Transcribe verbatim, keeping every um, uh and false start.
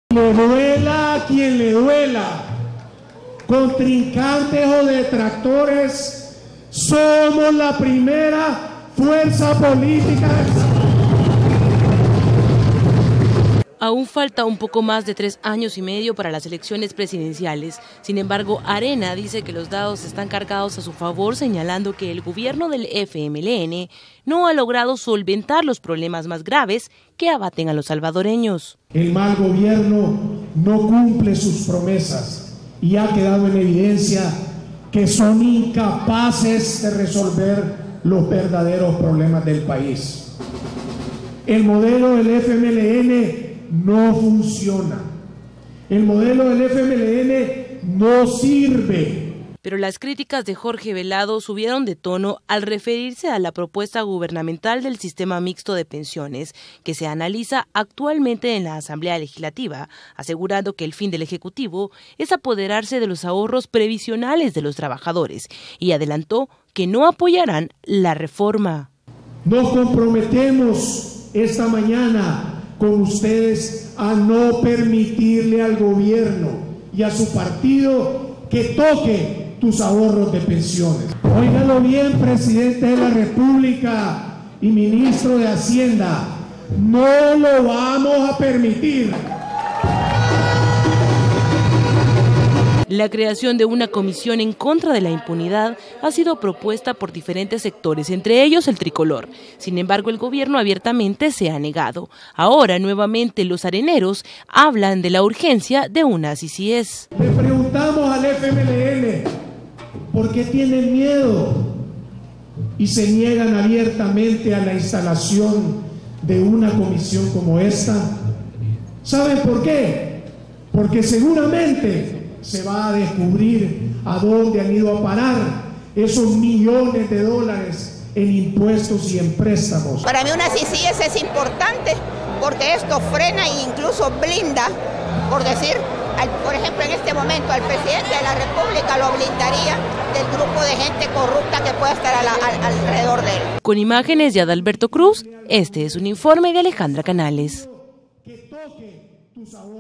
Le duela a quien le duela, contrincantes o detractores, somos la primera fuerza política. Aún falta un poco más de tres años y medio para las elecciones presidenciales. Sin embargo, Arena dice que los dados están cargados a su favor, señalando que el gobierno del F M L N no ha logrado solventar los problemas más graves que abaten a los salvadoreños. El mal gobierno no cumple sus promesas y ha quedado en evidencia que son incapaces de resolver los verdaderos problemas del país. El modelo del F M L N no funciona. El modelo del F M L N no sirve. Pero las críticas de Jorge Velado subieron de tono al referirse a la propuesta gubernamental del sistema mixto de pensiones que se analiza actualmente en la Asamblea Legislativa, asegurando que el fin del Ejecutivo es apoderarse de los ahorros previsionales de los trabajadores, y adelantó que no apoyarán la reforma. Nos comprometemos esta mañana con ustedes a no permitirle al gobierno y a su partido que toque tus ahorros de pensiones. Óigalo bien, presidente de la República y ministro de Hacienda, no lo vamos a permitir. La creación de una comisión en contra de la impunidad ha sido propuesta por diferentes sectores, entre ellos el tricolor. Sin embargo, el gobierno abiertamente se ha negado. Ahora, nuevamente, los areneros hablan de la urgencia de una C C S. Le preguntamos al F M L N por qué tienen miedo y se niegan abiertamente a la instalación de una comisión como esta. ¿Saben por qué? Porque seguramente se va a descubrir a dónde han ido a parar esos millones de dólares en impuestos y en préstamos. Para mí una C C S es importante porque esto frena e incluso blinda, por decir, al, por ejemplo en este momento al presidente de la República lo blindaría del grupo de gente corrupta que pueda estar a la, a, alrededor de él. Con imágenes de Adalberto Cruz, este es un informe de Alejandra Canales.